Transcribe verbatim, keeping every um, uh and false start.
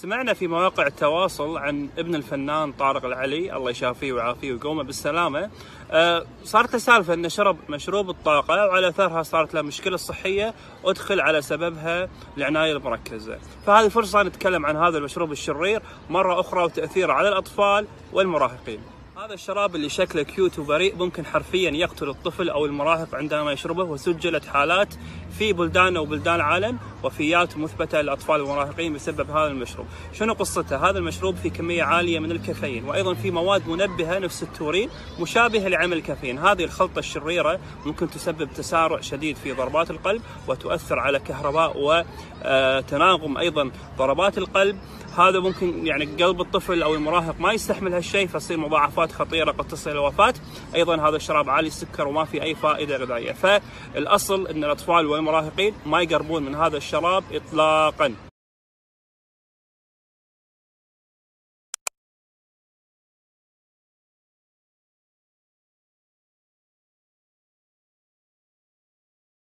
سمعنا في مواقع التواصل عن ابن الفنان طارق العلي الله يشافيه ويعافيه ويقومه بالسلامة. أه صارت سالفة انه شرب مشروب الطاقة وعلى اثرها صارت له مشكلة صحية ادخل على سببها العناية المركزة. فهذه فرصة نتكلم عن هذا المشروب الشرير مرة اخرى وتأثيره على الاطفال والمراهقين. هذا الشراب اللي شكله كيوت وبريء ممكن حرفيا يقتل الطفل او المراهق عندما يشربه، وسجلت حالات في بلدان وبلدان العالم وفيات مثبته للاطفال والمراهقين بسبب هذا المشروب. شنو قصته؟ هذا المشروب فيه كميه عاليه من الكافيين، وايضا في مواد منبهه نفس التورين مشابهه لعمل الكافيين. هذه الخلطه الشريره ممكن تسبب تسارع شديد في ضربات القلب وتؤثر على كهرباء وتناغم ايضا ضربات القلب. هذا ممكن يعني قلب الطفل او المراهق ما يستحمل هالشيء فتصير مضاعفات خطيره قد تصل الى الوفاه. ايضا هذا الشراب عالي السكر وما في اي فائده غذائيه، فالاصل ان الاطفال والمراهقين ما يقربون من هذا الشراب اطلاقا.